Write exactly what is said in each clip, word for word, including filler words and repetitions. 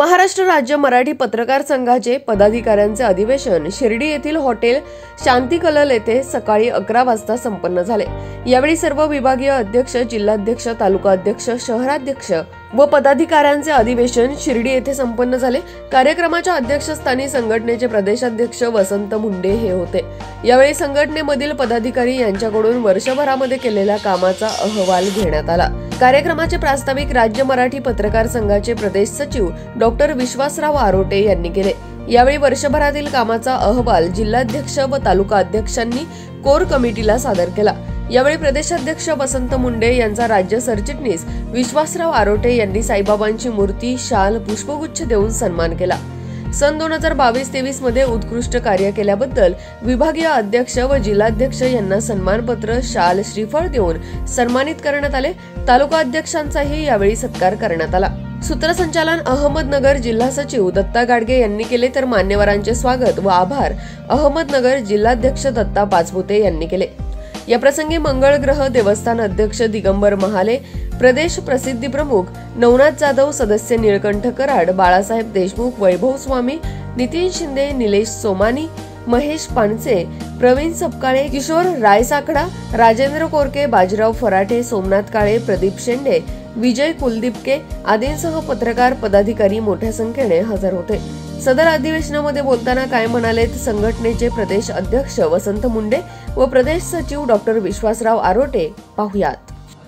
महाराष्ट्र राज्य मराठी पत्रकार संघाचे पदाधिकाऱ्यांचे अधिवेशन शिर्डी येथील हॉटेल शांती कलल येथे सकाळी अकरा वाजता संपन्न झाले। यावेळी सर्व विभागीय अध्यक्ष, जिल्हाध्यक्ष, तालुका अध्यक्ष, शहराध्यक्ष व पदाधिकाऱ्यांचे अधिवेशन शिर्डी येथे संपन्न झाले। कार्यक्रमाच्या अध्यक्षस्थानी संघटनेचे प्रदेशाध्यक्ष वसंत मुंडे हे होते। यावेळी संघटनेमधील पदाधिकारी यांच्याकडून वर्षभरामध्ये केलेल्या कामाचा अहवाल घेण्यात आला। कार्यक्रमाचे प्रास्ताविक राज्य मराठी पत्रकार संघाचे प्रदेश सचिव डॉक्टर विश्वासराव आरोटे यांनी केले। यावेळी वर्षभरातील कामाचा अहवाल जिल्हाध्यक्ष व तालुका अध्यक्षांनी कोर कमिटीला सादर केला। यावेळी प्रदेशाध्यक्ष वसंत मुंडे यांचा राज्य सरचिटणीस विश्वासराव आरोटे यांनी साईबाबांची मूर्ती, शाल, पुष्पगुच्छ देऊन सन्मान केला। सन दोन हजार बावीस तेवीस मध्ये उत्कृष्ट कार्य केल्याबद्दल विभागीय अध्यक्ष व जिल्हाध्यक्ष यांना सन्मानपत्र, शाल, श्रीफळ देऊन सन्मानित करण्यात आले। तालुका अध्यक्षांचाही यावेळी सत्कार करण्यात आला। सूत्रसंचालन अहमदनगर जिल्हा सचिव दत्ता गाडगे यांनी केले, तर मान्यवरांचे स्वागत व आभार अहमदनगर जिल्हाध्यक्ष दत्ता पाचपुते यांनी केले। या प्रसंगी मंगळ ग्रह देवस्थान अध्यक्ष दिगंबर महाले, प्रदेश प्रसिद्धी प्रमुख नवनाथ जाधव, सदस्य निळकंठ कराड, बाळासाहेब देशमुख, वैभव स्वामी, नितीन शिंदे, निलेश सोमानी, महेश पानसे, प्रवीण सपकाळे, किशोर रायसाकडा, राजेंद्र कोरके, बाजीराव फराटे, सोमनाथ काळे, प्रदीप शेंडे, विजय कुलदीपके आदींसह पत्रकार पदाधिकारी मोठ्या संख्येने हजर होते। सदर अधिवेशनामध्ये बोलताना काय म्हणाले, संघटनेचे प्रदेश अध्यक्ष वसंत मुंडे व प्रदेश सचिव डॉक्टर विश्वासराव आरोटे, पाहुयात।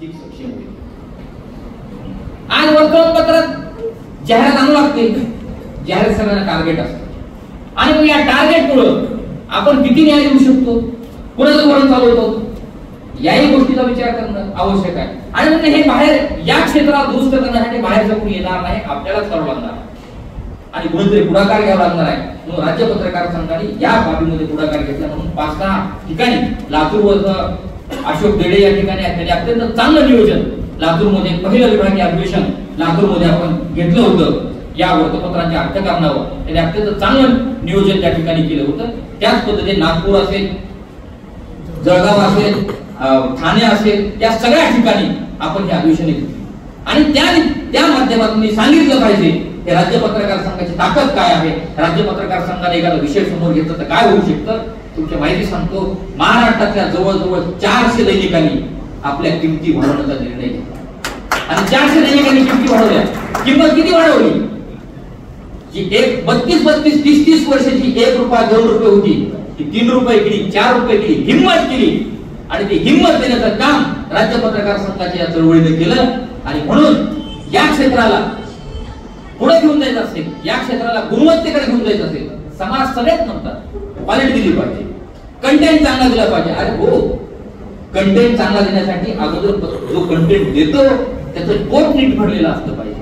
आज वर्तमानपत्रात जाहिरात आणू लागते, जाहिरात सगळ्यांना टार्गेट असतं आणि मग या टार्गेटमुळे आपण किती न्याय देऊ शकतो, कोणाचं वळण चालवतो, याही गोष्टीचा विचार करणं आवश्यक आहे। आणि म्हणजे हे बाहेर या क्षेत्राला दुरुस्त करण्यासाठी बाहेरचं कोणी येणार नाही, आपल्यालाच करावं लागणार आणि कुणीतरी पुढाकार घ्यावा लागणार आहे। म्हणून राज्य पत्रकार संघाने या बाबीमध्ये पुढाकार घेतला। म्हणून पाच सहा ठिकाणी लातूर अशोक देडे या ठिकाणी त्यांनी अत्यंत चांगलं नियोजन, लातूर मध्ये पहिलं विभागीय अधिवेशन लातूर मध्ये आपण घेतलं होतं। या वृत्तपत्रांच्या अर्थकारणावर त्यांनी अत्यंत चांगलं नियोजन त्या ठिकाणी केलं होतं। त्याच पद्धतीने नागपूर असेल, जळगाव असेल, ठाणे असेल, त्या सगळ्या ठिकाणी आपण हे अधिवेशन घेतले आणि त्या त्या माध्यमातून सांगितलं पाहिजे हे राज्य पत्रकार संघाची ताकद काय आहे। राज्य पत्रकार संघाने एखादा विषय समोर घेतला तर काय होऊ शकतं, तुमची माहिती सांगतो। महाराष्ट्रातल्या जवळजवळ चारशे दैनिकांनी आपल्या किमती वाढवण्याचा निर्णय घेतला आणि चारशे दैनिकांनी किमती वाढवल्या। किंमत किती वाढवली? जी एक बत्तीस बत्तीस तीस तीस वर्षाची एक रुपया दोन रुपये होती ती तीन रुपये केली, चार रुपये केली, हिंमत केली आणि ती हिंमत देण्याचं काम राज्य पत्रकार संघाच्या या चळवळीने केलं। आणि म्हणून या क्षेत्राला पुढे घेऊन जायचं असेल, या क्षेत्राला गुणवत्तेकडे घेऊन जायचं असेल, समाज सगळ्यात म्हणतात क्वालिटी दिली पाहिजे, कंटेंट चांगला दिला पाहिजे। अरे हो, कंटेंट चांगला देण्यासाठी अगोदर जो कंटेंट देतो त्याचं पोट नीट भरलेलं असलं पाहिजे।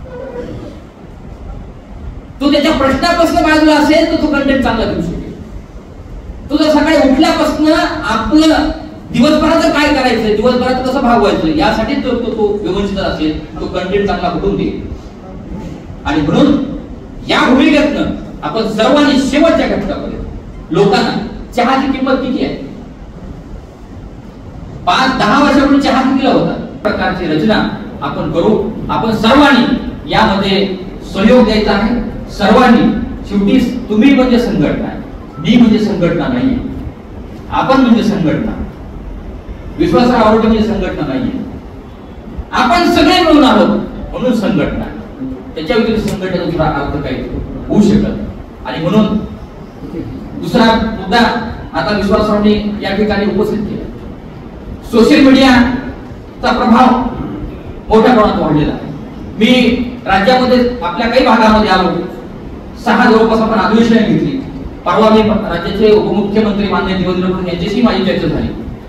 तो त्याच्या प्रश्नापासून बाजूला असेल तर तो कंटेंट चांगला देऊ शकेल। तो जर सकाळी उठल्यापासून आपलं दिवसभराचं काय करायचं, दिवसभराचं कसं भागवायचं यासाठी तो तो व्यवस्थित असेल, तो कंटेंट चांगला कुठून देईल। आणि म्हणून या भूमिकेतनं आपण सर्वांनी शेवटच्या घटकापर्यंत लोकांना चहाची किंमत किती आहे, पाच दहा वर्षापूर्वी चहा कितीला होता, प्रकारची रचना आपण करू। आपण सर्वांनी यामध्ये सहयोग द्यायचा आहे। सर्वांनी, शेवटी तुम्ही म्हणजे संघटना, मी म्हणजे संघटना नाही, आपण म्हणजे संघटना, विश्वासराव आरोटे म्हणजे संघटना नाही, आपण सगळे मिळून आहोत म्हणून संघटना। त्याच्या व्यतिरिक्त संघटनेचा दुसरा अर्थ काही होऊ शकत। आणि म्हणून दुसरा मुद्दा आता विश्वासरावने या ठिकाणी उपस्थित केला, सोशल मीडियाचा प्रभाव मोठ्या प्रमाणात वाढलेला आहे। मी राज्यामध्ये आपल्या काही भागामध्ये आलो, सहा जवळपास आपण अधिवेशन घेतली। परवा मी राज्याचे उपमुख्यमंत्री माननीय देवेंद्र फडणवीस यांच्याशी माझी चर्चा झाली।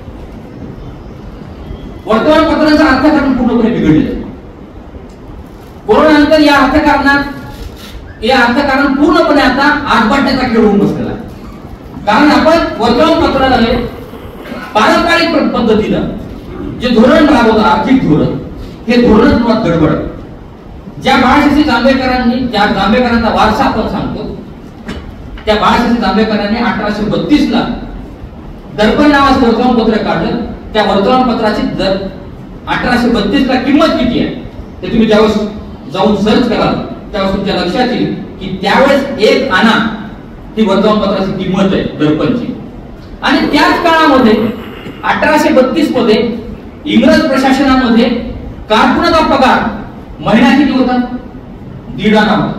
वर्तमानपत्रांचा अर्थकारण पूर्णपणे बिघडलेलं आहे। कोरोना नंतर या अर्थकारणात या अर्थकारण पूर्णपणे आता आडबाट्याचा खेळ होऊन बसलेला आहे। कारण आपण वर्तमानपत्राद्वारे पारंपरिक पद्धतीनं जे धोरण राबवतं, आर्थिक धोरण, हे धोरण मुळात गडबड। ज्या बाळशास्त्री जांभेकरांनी, ज्या जांभेकरांचा वारसा आपण सांगतो, त्या बाळशास्त्री जांभेकरांनी अठराशे बत्तीस ला दर्पण नावाचं वर्तमानपत्र काढलं। त्या वर्तमानपत्राची दर अठराशे बत्तीस ला किंमत किती आहे ते तुम्ही ज्यावेळेस जाऊन सर्च कराल त्यावेळेस तुमच्या लक्षात येईल की त्यावेळेस एक आणा ही वर्तमानपत्राची किंमत आहे दर्पणची. आणि त्याच काळामध्ये अठराशे बत्तीस मध्ये इंग्रज प्रशासनामध्ये कारकुनाचा पगार महिना किती होता? दीड आणा होता.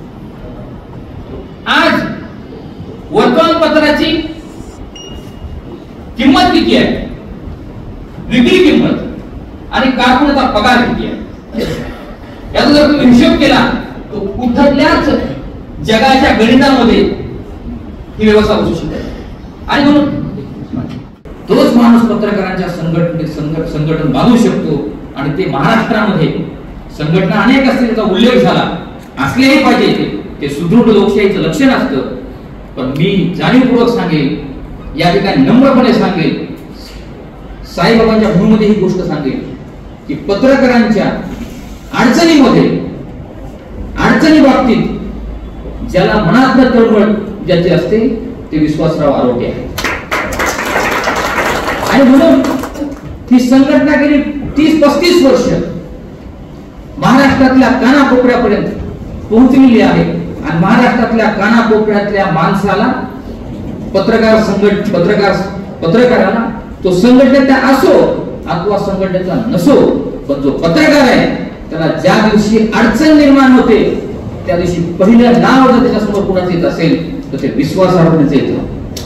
आज वर्तमानपत्राची किंमत किती आहे, विक्री किंमत आणि कारकुनाचा पगार किती आहे, याचा जर तुम्ही हिशोब केला तर कुठल्याच जगाच्या गणितामध्ये ही व्यवस्था बसू शकते. आणि म्हणून तोच माणूस पत्रकारांच्या संघटनेत संघटन बांधू शकतो. आणि ते महाराष्ट्रामध्ये संघटना अनेक असतील, त्याचा उल्लेख झाला, असलेही पाहिजे, ते सुदृढ लोकशाहीचं लक्षण असतं. पण मी जाणीवपूर्वक सांगेल, या ठिकाणी नम्रपणे सांगेल, साईबाबांच्या भूमीमध्ये ही गोष्ट सांगेल की पत्रकारांच्या अडचणीमध्ये अडचणी बाबतीत ज्याला मनातलं तळमळ ज्याचे असते ते विश्वासराव आरोटे आहे. आणि म्हणून ही संघटना गेली तीस पस्तीस वर्ष महाराष्ट्रातल्या कानाकोपऱ्यापर्यंत पोहोचलेली आहे. आणि महाराष्ट्रातल्या कानाकोपऱ्यातल्या माणसाला, पत्रकार संघट पत्रकार पत्रकाराला तो संघटनेचा असो अथवा संघटनेचा नसो, पण जो पत्रकार आहे त्याला ज्या दिवशी अडचण निर्माण होते त्या दिवशी पहिलं नाव जर त्याच्यासमोर कोणाचं येत असेल तर ते विश्वासार्हतेचं येतं.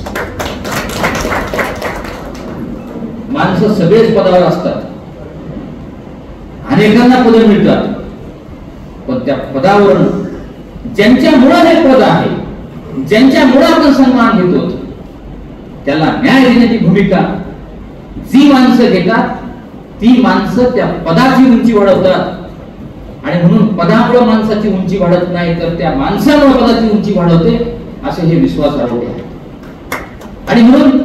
माणसं सगळेच पदावर असतात, अनेकांना पद मिळतात, पण त्या पदावर ज्यांच्यामुळे हे पद आहे, ज्यांच्यामुळे आपण सन्मान घेतो, त्याला न्याय देण्याची भूमिका जी माणसं घेतात ती माणसं त्या पदाची उंची वाढवतात. आणि म्हणून पदामुळे माणसाची उंची वाढत नाही, तर त्या माणसामुळे पदाची उंची वाढवते, असे हे विश्वासार्ह आहे. आणि म्हणून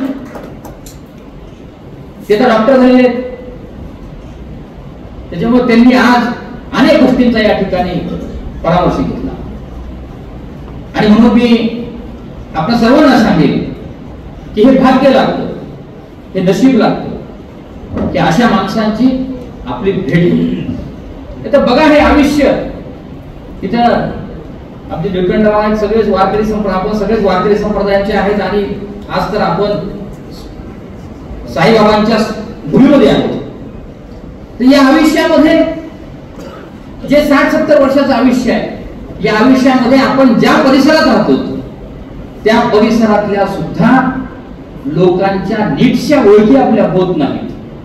ते तर डॉक्टर झालेले, त्याच्यामुळे त्यांनी आज अनेक गोष्टींचा या ठिकाणी परामर्श घेतला. आणि म्हणून मी आपल्या सर्वांना सांगेन की हे भाग्य लागतं, हे नशीब लागतं की अशा माणसांची आपली भेट होईल. तर बघा, हे आयुष्य इथं आपले निळकंठराव आहेत, सगळेच वारकरी संप्रदाय, आपण सगळेच वारकरी संप्रदायाचे आहेत. आणि आज तर आपण साईबाबांच्या भूमीमध्ये आहोत. तर या आयुष्यामध्ये जे साठ सत्तर वर्षाचं आयुष्य आहे, या आयुष्यामध्ये आपण ज्या परिसरात राहतो त्या परिसरातल्या सुद्धा लोकांच्या नीटच्या ओळखी आपल्या होत नाहीत.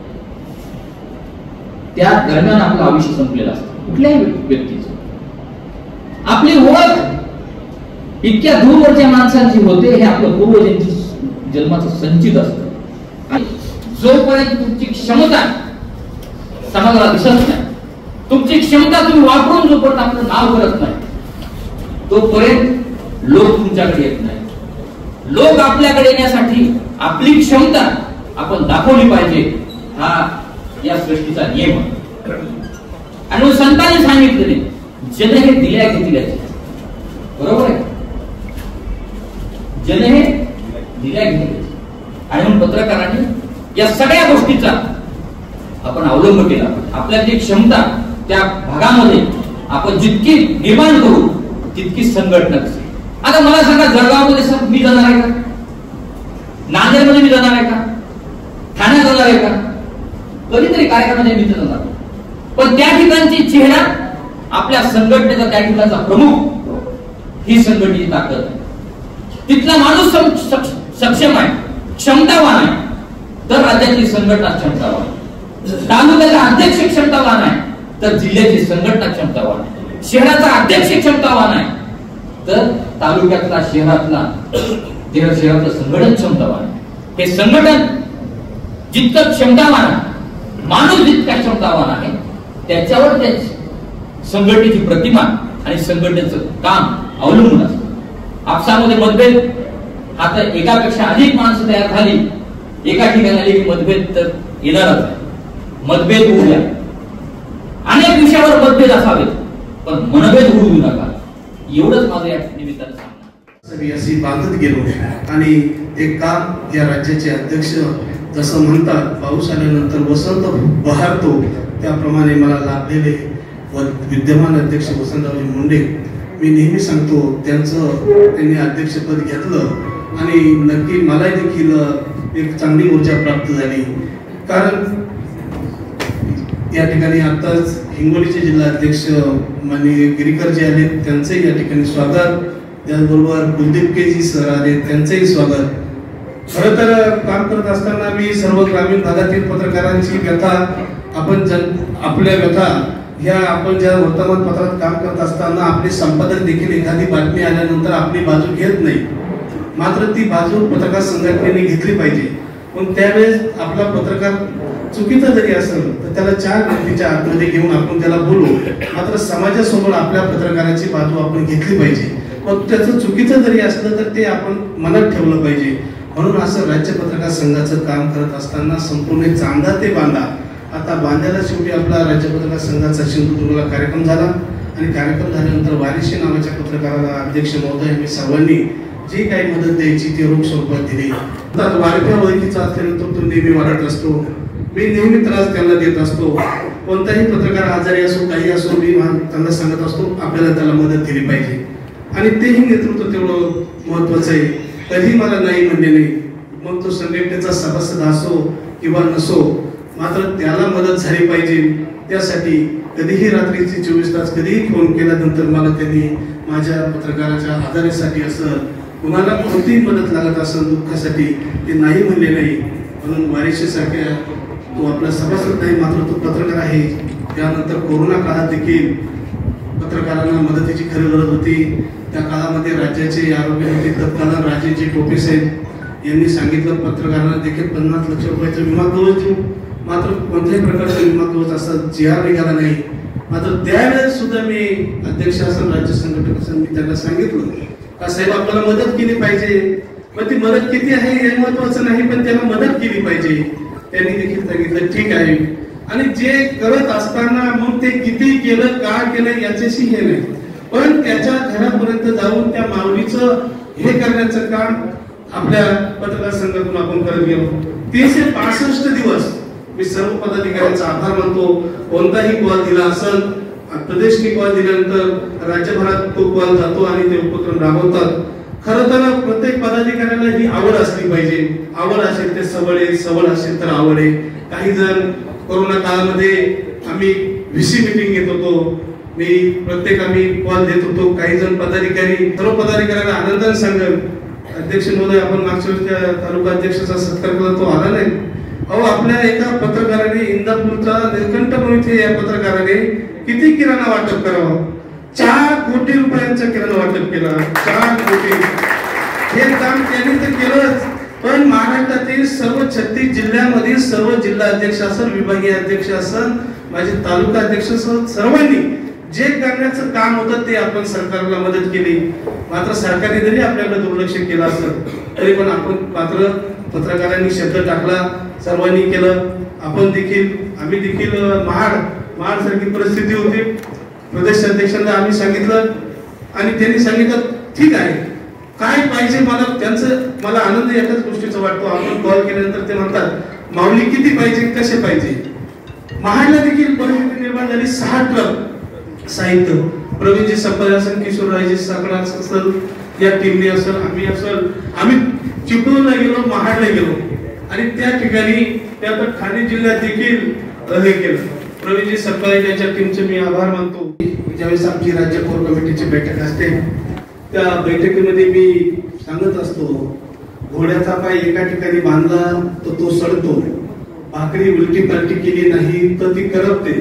त्या दरम्यान आपलं आयुष्य संपलेलं असतं. कुठल्याही व्यक्तीचं आपली ओळख इतक्या दूरवरच्या माणसांची होते, हे आपलं पूर्वजन्म जन्माचं संचित असतं. आणि जोपर्यंत तुमची क्षमता समाजाला दिसत नाही, तुमची क्षमता तुम्ही वापरून जोपर्यंत आपलं नाव करत नाही, तोपर्यंत लोक तुमच्याकडे येत नाही. लोक आपल्याकडे येण्यासाठी आपली क्षमता आपण दाखवली पाहिजे, हा या सृष्टीचा नियम आहे. आणि संतांनी सांगितलेले जन हे दिल्या घेतल्याचे, बरोबर आहे, जन हे दिल्या घेतल्याचे. आणि म्हणून पत्रकारांनी या सगळ्या गोष्टीचा आपण अवलंब केला. आपल्या जी क्षमता त्या भागामध्ये आपण जितकी निर्माण करू तितकी संघटना असेल. आता मला सांगा, जळगावमध्ये मी जाणार आहे का? नांदेडमध्ये मी जाणार आहे का? ठाण्यात जाणार आहे का? कधीतरी कार्यक्रमामध्ये मी जाणार, पण त्या ठिकाणची चेहरा आपल्या संघटनेचा, त्या ठिकाणचा प्रमुख ही संघटनेची ताकद आहे. तिथला माणूस सक्षम आहे, क्षमतावान आहे, तर राज्याची संघटना क्षमतावान आहे. तालुक्याचा अध्यक्ष क्षमतावान आहे तर जिल्ह्याची संघटना क्षमतावान आहे. शहराचा अध्यक्ष क्षमतावान आहे तर तालुक्यातला, शहरातला शहरातलं संघटन क्षमतावान आहे. हे संघटन जितकं क्षमतावान आहे, माणूस जितका क्षमतावान आहे, त्याच्यावर त्या संघटनेची प्रतिमा आणि संघटनेचं काम अवलंबून असतं. आपसामध्ये मतभेद, आता एकापेक्षा अधिक माणसं तयार झाली, एका ठिकाणी आली की मतभेद तर येणारच आहे. मतभेद होऊ द्या, अनेक विषयावर मतभेद असावेत, पण मनभेद होऊ देऊ नका, एवढंच माझं या निमित्तानं सांगणं. मी अशी बांधत गेलो आणि ते काम या राज्याचे अध्यक्ष जसं म्हणतात, पाऊस आल्यानंतर वसंत बहरतो, त्याप्रमाणे मला लाभलेले व विद्यमान अध्यक्ष वसंतरावजी मुंडे, मी नेहमी सांगतो त्यांचं त्यांनी अध्यक्षपद घेतलं आणि नक्की मला देखील एक चांगली ऊर्जा प्राप्त झाली. कारण या ठिकाणी आताच हिंगोलीचे जिल्हा अध्यक्ष माननीय गिरीकर जे आले त्यांचंही या ठिकाणी स्वागत, त्याचबरोबर कुलदीप के जी सर आले त्यांचंही स्वागत. खरं तर काम करत असताना मी सर्व ग्रामीण भागातील पत्रकारांची व्यथा, आपण जन आपल्या व्यथा ह्या आपण ज्या वर्तमानपत्रात काम करत असताना आपले संपादक देखील एखादी बातमी आल्यानंतर आपली बाजू घेत नाही, मात्र ती बाजू पत्रकार संघटनेने घेतली पाहिजे. पण त्यावेळेस आपला पत्रकार चुकीचा जरी असेल तर त्याला चार व्यक्तीच्या आतमध्ये घेऊन आपण त्याला बोलू, मात्र समाजासमोर आपल्या पत्रकाराची बाजू आपण घेतली पाहिजे. मग त्याचं चुकीचं जरी असलं तर ते आपण मनात ठेवलं पाहिजे. म्हणून असं राज्य पत्रकार संघाचं काम करत असताना संपूर्ण चांदा ते बांधा, आता बांधायला शेवटी आपला राज्य पत्रकार संघाचा सिंधुदुर्गला कार्यक्रम झाला आणि कार्यक्रम झाल्यानंतर वारिशी नावाच्या पत्रकाराला अध्यक्ष महोदय मी सर्वांनी जी काही मदत द्यायची ती रोख स्वरूपात दिली. वारक्या ओळखीचा असलेला तो तो नेहमी वाढत असतो, मी नेहमी त्रास त्यांना देत असतो. कोणताही पत्रकार आजारी असो काही असो मी त्यांना सांगत असतो आपल्याला त्याला मदत दिली पाहिजे आणि तेही नेतृत्व तेवढं महत्वाचं आहे. कधी मला नाही म्हणले नाही, मग तो संघटनेचा सभासद असो किंवा नसो, मात्र त्याला मदत झाली पाहिजे. त्यासाठी कधीही रात्रीचे चोवीस तास कधीही फोन केल्यानंतर मला त्यांनी माझ्या पत्रकाराच्या आधारासाठी असं कुणाला कोणतीही मदत लागत असेल दुःखासाठी ते नाही म्हणले नाही. म्हणून वारिशीसारख्या तो आपला सभासद नाही मात्र तो पत्रकार आहे. त्यानंतर कोरोना काळात देखील पत्रकारांना मदतीची खरी गरज होती. त्या काळामध्ये राज्याचे आरोग्य मंत्री तत्कालीन राजेंद्र टोपे साहेब यांनी सांगितलं पत्रकारांना देखील पन्नास लक्ष रुपयाचा विमा कवच देऊ, मात्र कोणत्याही प्रकारचा विमा कवच असा जी आर निघाला नाही. मात्र त्यावेळेस सुद्धा मी अध्यक्ष असेल राज्य संघटक असेल मी त्यांना सांगितलं का साहेब आपल्याला मदत केली पाहिजे, पण ती मदत किती आहे हे महत्वाचं नाही, पण त्याला मदत केली पाहिजे. त्यांनी देखील सांगितलं ठीक आहे. आणि जे करत असताना मग ते किती केलं का केलं याच्याशी हे नाही, पण त्याच्या घरापर्यंत जाऊन त्या माऊलीचं हे करण्याचं काम आपल्या पत्रकार संघातून आपण करत गेलो. तीनशे पासष्ट दिवस मी सर्व पदाधिकाऱ्यांचा आभार मानतो. कोणताही कॉल दिला असेल प्रदेशने कॉल दिल्यानंतर राज्यभरात तो कॉल जातो आणि ते उपक्रम राबवतात. खरं तर प्रत्येक पदाधिकाऱ्याला ही आवड असली पाहिजे. आवड असेल ते सवड आहे, सवड असेल तर आवड आहे. काही जण कोरोना काळामध्ये आम्ही व्हीसी मीटिंग घेत होतो, मी प्रत्येक आम्ही कॉल देत होतो. काही जण पदाधिकारी सर्व पदाधिकाऱ्यांना आनंदाने सांगेल अध्यक्ष महोदय आपण मागच्या वर्षी तालुका अध्यक्षाचा सत्कार केला तो आला नाही. अहो आपल्या एका पत्रकाराने इंदापूरचा निळकंठपुर इथे या पत्रकाराने किती किराणा वाटप करावं, चार कोटी रुपयांचा किराणा वाटप केला. चार कोटी हे काम त्यांनी तर केलंच, पण महाराष्ट्रातील सर्व छत्तीस जिल्ह्यामधील सर्व जिल्हा अध्यक्ष असेल, विभागीय अध्यक्ष असेल, माझे तालुका अध्यक्ष असेल, सर्वांनी जे करण्याचं काम होतं ते आपण सरकारला मदत केली. मात्र सरकारने जरी आपल्याकडे दुर्लक्ष केलं असेल तरी पण आपण मात्र पत्रकारांनी शब्द टाकला, सर्वांनी केलं. आपण देखील आम्ही देखील महाड महाड सारखी परिस्थिती होती. प्रदेश अध्यक्षांना आम्ही सांगितलं आणि त्यांनी सांगितलं ठीक आहे काय पाहिजे मला. त्यांचं मला आनंद एकाच गोष्टीचा वाटतो, आपण कॉल केल्यानंतर ते म्हणतात माऊली किती पाहिजे कसे पाहिजे. महाडला देखील परिस्थिती निर्माण झाली. सहा ट्रक साहित्य प्रवीणजी सप्पा असेल, किशोरराजे साकडा असेल, या टीमने असेल, आम्ही असेल, आम्ही चिपळूणला गेलो, महाडला गेलो आणि त्या ठिकाणी त्यात ठाणे जिल्ह्यात देखील हे केलं. प्रवीणजी सप्पा यांच्या टीमचे मी आभार मानतो. ज्यावेळेस आमची राज्य कोर कमिटीची बैठक असते त्या बैठकीमध्ये मी सांगत असतो घोड्याचा पाय एका ठिकाणी बांधला तर तो सडतो, भाकरी उलटी पालटी केली नाही तर ती करपते.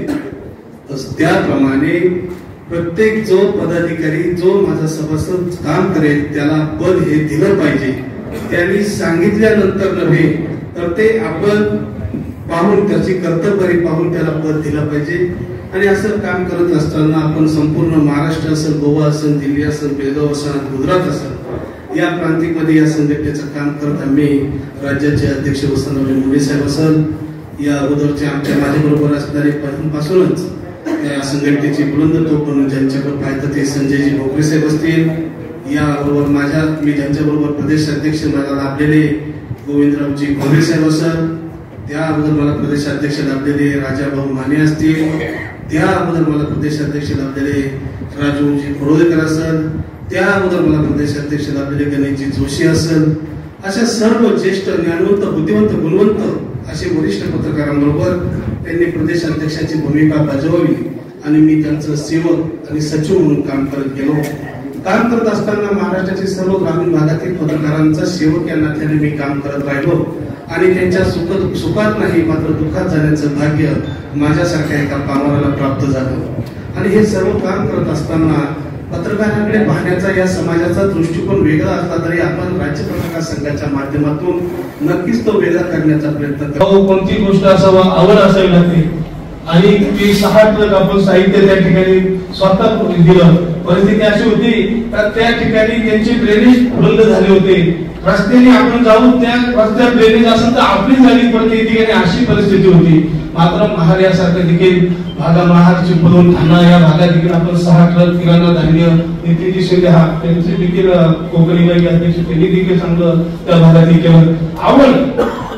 त्याप्रमाणे प्रत्येक जो पदाधिकारी जो माझा सभासद काम करेल त्याला पद हे दिलं पाहिजे. त्यांनी सांगितल्यानंतर नव्हे तर ते आपण पाहून त्याची कर्तव्य पाहून त्याला पद दिलं पाहिजे. आणि असं काम करत असताना आपण संपूर्ण महाराष्ट्र असेल, गोवा असेल, दिल्ली असेल, बेळगाव असेल, गुजरात असेल या प्रांतिकमध्ये या संघटनेचं काम करत आम्ही राज्याचे अध्यक्ष वसंतरावजी मुंडे साहेब असेल, या अगोदरचे आमच्या माझ्याबरोबर असणारे पासूनच या संघटनेची बुलंद तोफ म्हणून ज्यांच्याकडे पाहतात ते संजयजी भोकरे साहेब असतील, याबरोबर माझ्या मी ज्यांच्याबरोबर प्रदेश अध्यक्ष मला लाभलेले गोविंदरावजी घोरे साहेब असेल, त्या अगोदर मला प्रदेश अध्यक्ष लाभलेले राजाभाऊ माने असतील, त्या अगोदर मला प्रदेशाध्यक्ष लाभलेले राजूजी फडोदेकर असेल, त्या अगोदर मला प्रदेशाध्यक्ष लाभलेले गणेशजी जोशी असेल, अशा सर्व ज्येष्ठ ज्ञानवंत बुद्धिवंत गुणवंत असे वरिष्ठ पत्रकारांबरोबर त्यांनी प्रदेशाध्यक्षाची भूमिका बजावली आणि मी त्यांचं सेवक आणि सचिव म्हणून काम करत गेलो. काम करत असताना महाराष्ट्रातील सर्व ग्रामीण भागातील पत्रकारांचा सेवक या नात्याने मी काम करत राहिलो आणि त्यांच्या सुख सुखात नाही मात्र दुःखात जाण्याचं भाग्य माझ्यासारख्या एका कामाला प्राप्त झालं. आणि हे सर्व काम करत असताना पत्रकारांकडे पाहण्याचा या समाजाचा दृष्टिकोन वेगळा असला तरी आपण राज्य पत्रकार संघाच्या माध्यमातून नक्कीच तो वेगळा करण्याचा प्रयत्न करतो. कोणती गोष्ट असावा आवड असावी लागते आणि ते सहा ट्रक आपण साहित्य त्या ठिकाणी स्वतः दिलं. परिस्थिती अशी होती तर त्या ठिकाणी त्यांचे ड्रेनेज बंद झाले होते. रस्त्याने आपण जाऊन त्या रस्त्यात ड्रेनेज असेल तर आपली झाली पडते ठिकाणी अशी परिस्थिती होती. मात्र महार यासारख्या देखील भागा महार चिपळूण ठाणा या भागात देखील आपण सहा ट्रक किराणा धान्य नितीन शिंदे हा त्यांचे देखील कोकणी बाई अध्यक्ष त्यांनी देखील चांगलं त्या भागात केलं. आवड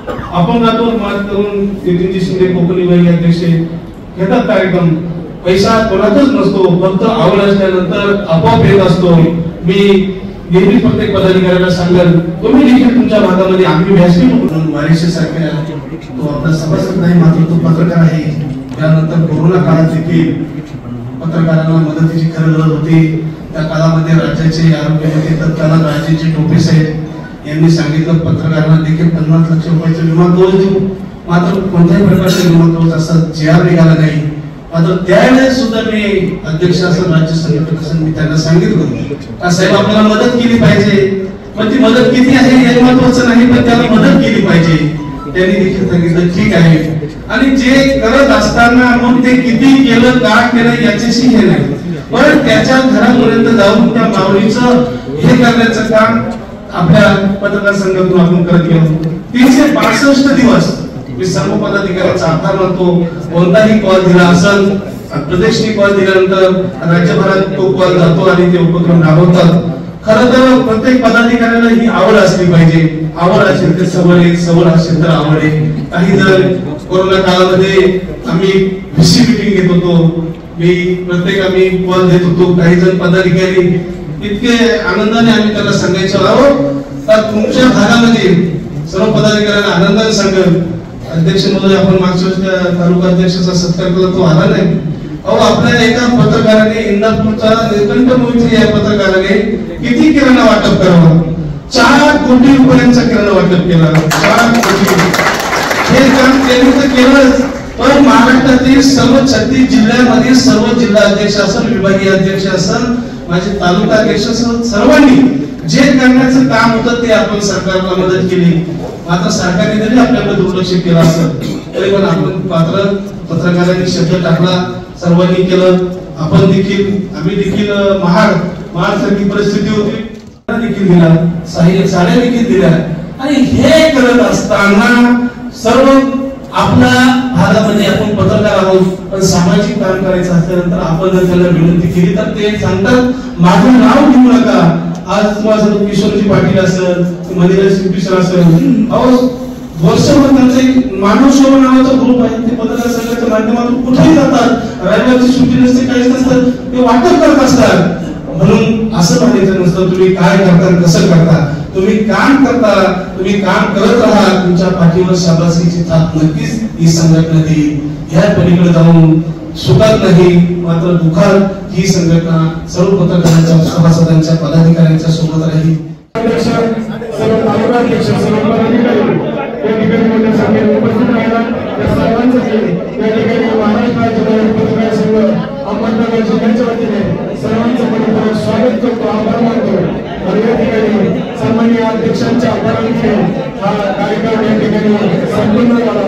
आपण जातो मात करून नितीन शिंदे कोकणी बाई अध्यक्ष घेतात कार्यक्रम. पैसा कोणाचाच नसतो, फक्त आवड असल्यानंतर आपोआप येत असतो. मी नेहमी प्रत्येक पदाधिकाऱ्याला सांगेल तुम्ही देखील तुमच्या भागामध्ये आम्ही व्यासपीठ म्हणून वारीशी सारख्या तो आपला सभासद नाही मात्र तो पत्रकार आहे. त्यानंतर कोरोना काळात देखील पत्रकारांना मदतीची गरज होती. त्या काळामध्ये राज्याचे आरोग्यमंत्री तत्कालीन राजेचे टोपे साहेब यांनी सांगितलं पत्रकारांना देखील पन्नास लक्ष रुपयाचा विमा कवच देऊ. मात्र कोणत्याही प्रकारचे विमा कवच असा जे आर निघाला नाही. मात्र त्यावेळेस सुद्धा मी अध्यक्ष असं राज्य संघटक असं मी त्यांना सांगितलं का साहेब आपल्याला मदत केली पाहिजे, पण ती मदत किती आहे हे महत्वाचं नाही पण त्याला मदत केली पाहिजे. त्यांनी देखील सांगितलं ठीक आहे. आणि जे करत असताना मग ते किती केलं का केलं याच्याशी हे नाही, पण त्याच्या घरापर्यंत जाऊन त्या माऊलीचं हे करण्याचं काम आपल्या पत्रकार संघातून आपण करत गेलो. तीनशे पासष्ट दिवस मी सर्व पदाधिकाऱ्यांचा आभार मानतो. कोणताही कॉल दिला असेल प्रदेशने कॉल दिल्यानंतर राज्यभरात तो कॉल जातो आणि ते उपक्रम राबवतात. खरं तर प्रत्येक पदाधिकाऱ्याला ही आवड असली पाहिजे. आवड असेल तर सवड आहे, सवड असेल तर आवड आहे. काही जर कोरोना काळामध्ये आम्ही व्हीसी मीटिंग घेत होतो, मी प्रत्येक आम्ही कॉल देत होतो. काही जण पदाधिकारी इतके आनंदाने आम्ही त्याला सांगायचो आहो तर तुमच्या भागामध्ये सर्व पदाधिकाऱ्यांना आनंदाने सांगेल अध्यक्ष महोदय आपण मागच्या वर्षी तालुका अध्यक्षाचा सत्कार केला तो आला नाही. अहो आपल्या एका पत्रकाराने इंदापूरचा निळकंठ मोहिते या पत्रकाराने किती किराणा वाटप करावं, चार कोटी रुपयांचा किराणा वाटप केला. चार कोटी हे काम त्यांनी तर केलंच, पण महाराष्ट्रातील सर्व छत्तीस जिल्ह्यामध्ये सर्व जिल्हा अध्यक्ष असेल, विभागीय अध्यक्ष असेल, माझे तालुका अध्यक्ष असेल, सर्वांनी जे करण्याचं काम होतं ते आपण सरकारला मदत केली. मात्र सरकारने जरी आपल्याकडे दुर्लक्ष केलं असेल तरी पण आपण पात्र पत्रकारांनी शब्द टाकला, सर्वांनी केलं. आपण देखील आम्ही देखील महाड महाडसारखी परिस्थिती होती देखील दिला, साहित्य साड्या देखील दिल्या. आणि हे करत असताना सर्व आपल्या भागामध्ये आपण पत्रकार आहोत, पण सामाजिक काम करायचं असल्यानंतर आपण जर त्याला विनंती केली तर ते सांगतात माझं नाव घेऊ नका. आज तुम्हाला किशोरजी पाटील असेल, मनिला शिवकिशोर असेल, अहो वर्षभर त्यांचा मानव सेवा नावाचा ग्रुप आहे. ते पत्रकार संघाच्या माध्यमातून कुठेही जातात, रविवारची सुट्टी नसते, काहीच नसतं, ते वाटप करत असतात. म्हणून असं म्हणायचं नसतं तुम्ही काय करता कसं करता, तुम्ही काम करता, तुम्ही काम करत राहा. तुमच्या पाठीवर शाबासकीची थाप नक्कीच ही संघटना देईल. ह्या पलीकडे जाऊन सुखात नाही मात्र दुःखात ही संघटना सर्व पत्रकारांच्या सभासदांच्या पदाधिकाऱ्यांच्या सोबत राहील. सर्व तालुकाध्यक्ष सर्व पदाधिकारी या ठिकाणी मोठ्या संख्येने उपस्थित राहिला. या सर्वांचं या ठिकाणी महाराष्ट्र राज्य पत्रकार संघ अहमदनगर जिल्ह्याच्या वतीने सर्वांचं मनपूर्वक स्वागत करतो, आभार मानतो. आणि या ठिकाणी सन्माननीय अध्यक्षांच्या आभाराने हा कार्यक्रम या ठिकाणी संपन्न झाला.